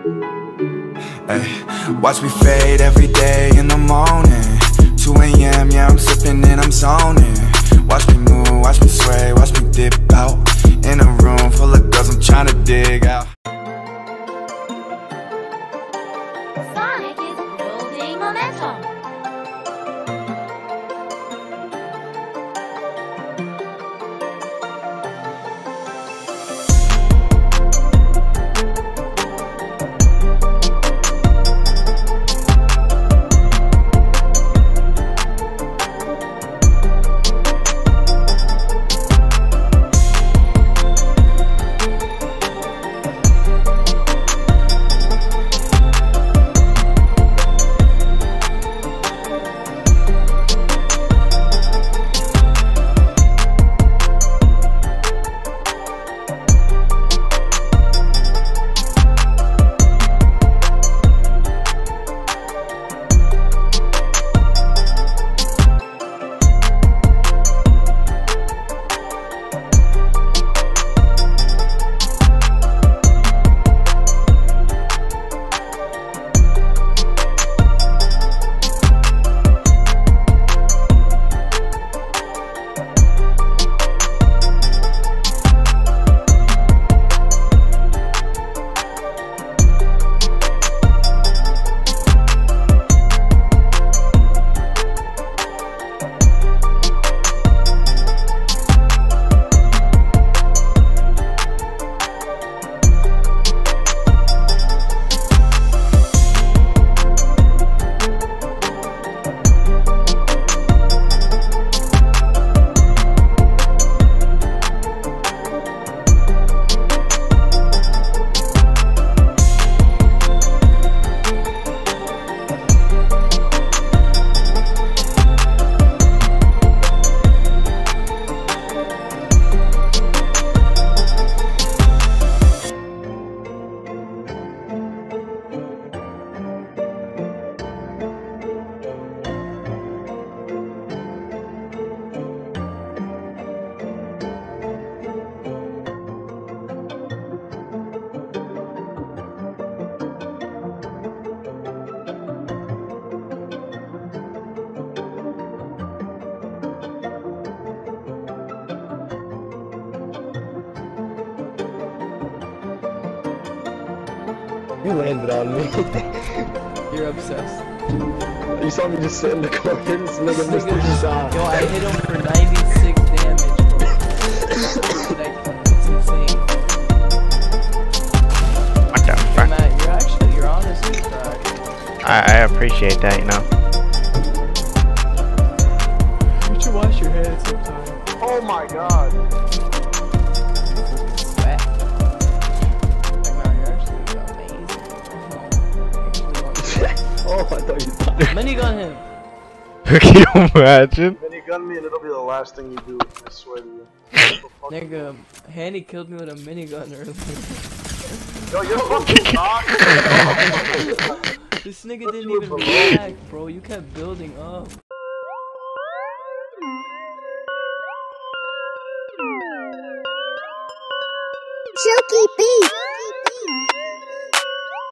Ay, watch me fade every day in the morning. 2 a.m., yeah, I'm sipping and I'm zoning. Watch me move, watch me sway, watch me dip out. In a room full of girls, I'm tryna dig out. Sonic is building momentum. You landed on me. You're obsessed. You saw me just sit in the corner. This nigga missed his shot. Yo, I hit him for 96 damage, bro. Like, it's insane. What the fuck? Matt, you're honestly trash. I appreciate that, you know. You should wash your hands sometime. Oh my god. Sweat. Like, Matt, you're actually amazing. Oh, I thought you thought. Minigun him. Can you imagine? Minigun me and it'll be the last thing you do. I swear to you. Nigga, Handy killed me with a minigun earlier. Yo, you're fucking not. This nigga didn't even react, bro. You kept building up. Silky beat.